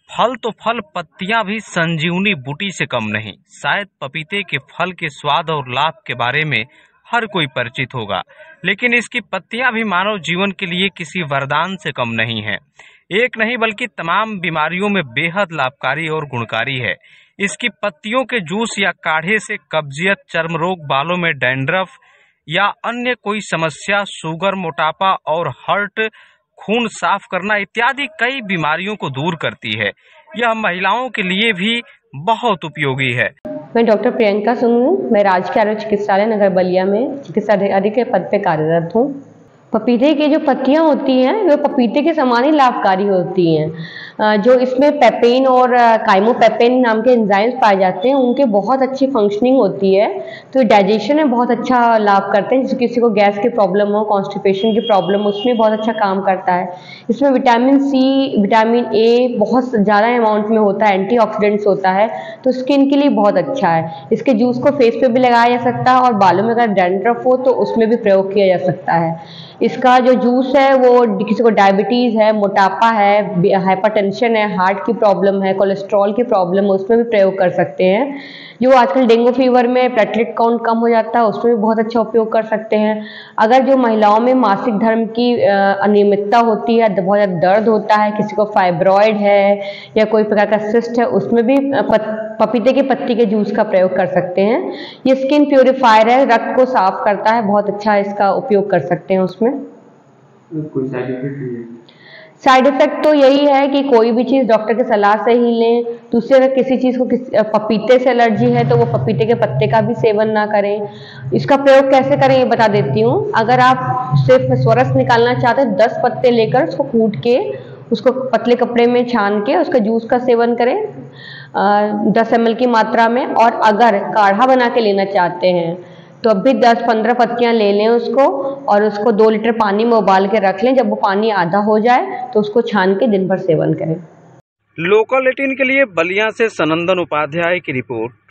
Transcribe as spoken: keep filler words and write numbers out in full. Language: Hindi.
फल तो फल, पत्तियां भी संजीवनी बूटी से कम नहीं। शायद पपीते के फल के स्वाद और लाभ के बारे में हर कोई परिचित होगा, लेकिन इसकी पत्तियां भी मानव जीवन के लिए किसी वरदान से कम नहीं है। एक नहीं बल्कि तमाम बीमारियों में बेहद लाभकारी और गुणकारी है। इसकी पत्तियों के जूस या काढ़े से कब्जियत, चर्म रोग, बालों में डैंड्रफ या अन्य कोई समस्या, शुगर, मोटापा और हार्ट, खून साफ करना इत्यादि कई बीमारियों को दूर करती है। यह महिलाओं के लिए भी बहुत उपयोगी है। मैं डॉक्टर प्रियंका सिंह हूँ। मैं राजकीय आयुर्वेद चिकित्सालय नगर बलिया में चिकित्सा अधिकारी के पद पे कार्यरत हूँ। पपीते की जो पत्तियाँ होती हैं वो पपीते के समान ही लाभकारी होती हैं। जो इसमें पेपेन और काइमोपेपेन नाम के एंजाइम्स पाए जाते हैं, उनके बहुत अच्छी फंक्शनिंग होती है, तो डाइजेशन में बहुत अच्छा लाभ करते हैं। जैसे किसी को गैस की प्रॉब्लम हो, कॉन्स्टिपेशन की प्रॉब्लम हो, उसमें बहुत अच्छा काम करता है। इसमें विटामिन सी, विटामिन ए बहुत ज़्यादा अमाउंट में होता है, एंटीऑक्सीडेंट्स होता है, तो स्किन के लिए बहुत अच्छा है। इसके जूस को फेस पे भी लगाया जा सकता है और बालों में अगर डैंड्रफ हो तो उसमें भी प्रयोग किया जा सकता है। इसका जो जूस है वो किसी को डायबिटीज़ है, मोटापा है, हाइपरटेंशन है, हार्ट की प्रॉब्लम है, कोलेस्ट्रॉल की प्रॉब्लम है, उसमें भी प्रयोग कर सकते हैं। जो आजकल डेंगू फीवर में प्लेटलेट काउंट कम हो जाता है, उसमें भी बहुत अच्छा उपयोग कर सकते हैं। अगर जो महिलाओं में मासिक धर्म की अनियमितता होती है, बहुत ज़्यादा दर्द होता है, किसी को फाइब्रॉइड है या कोई प्रकार का सिस्ट है, उसमें भी पपीते की पत्ती के जूस का प्रयोग कर सकते हैं। ये स्किन प्योरीफायर है, रक्त को साफ करता है, बहुत अच्छा इसका उपयोग कर सकते हैं उसमें। कोई साइड इफेक्ट नहीं है? साइड इफेक्ट तो यही है कि कोई भी चीज़ डॉक्टर की सलाह से ही लें। दूसरी, अगर किसी चीज़ को किस पपीते से एलर्जी है तो वो पपीते के पत्ते का भी सेवन ना करें। इसका प्रयोग कैसे करें ये बता देती हूँ। अगर आप सिर्फ स्वरस निकालना चाहते हैं, दस पत्ते लेकर उसको कूट के उसको पतले कपड़े में छान के उसका जूस का सेवन करें दस एम एल की मात्रा में। और अगर काढ़ा बना के लेना चाहते हैं तो अब भी दस पंद्रह पत्तियां ले लें उसको, और उसको दो लीटर पानी में उबाल के रख लें। जब वो पानी आधा हो जाए तो उसको छान के दिन भर सेवन करें। लोकल एटीन के लिए बलिया से सनंदन उपाध्याय की रिपोर्ट।